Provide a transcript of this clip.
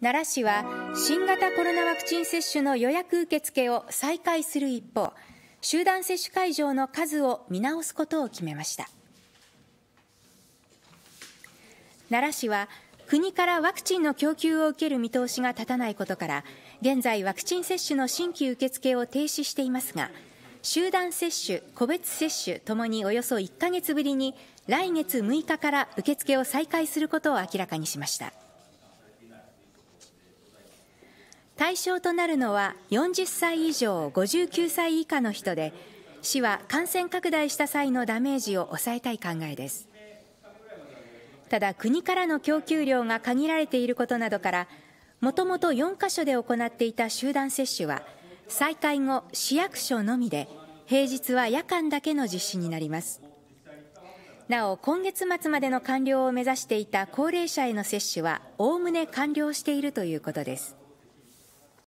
奈良市は新型コロナワクチン接種の予約受付を再開する一方、集団接種会場の数を見直すことを決めました。奈良市は国からワクチンの供給を受ける見通しが立たないことから、現在ワクチン接種の新規受付を停止していますが、集団接種、個別接種ともにおよそ1ヶ月ぶりに来月6日から受付を再開することを明らかにしました。対象となるのは40歳以上59歳以下の人で、市は感染拡大した際のダメージを抑えたい考えです。ただ、国からの供給量が限られていることなどから、もともと4カ所で行っていた集団接種は再開後、市役所のみで平日は夜間だけの実施になります。なお、今月末までの完了を目指していた高齢者への接種はおおむね完了しているということです。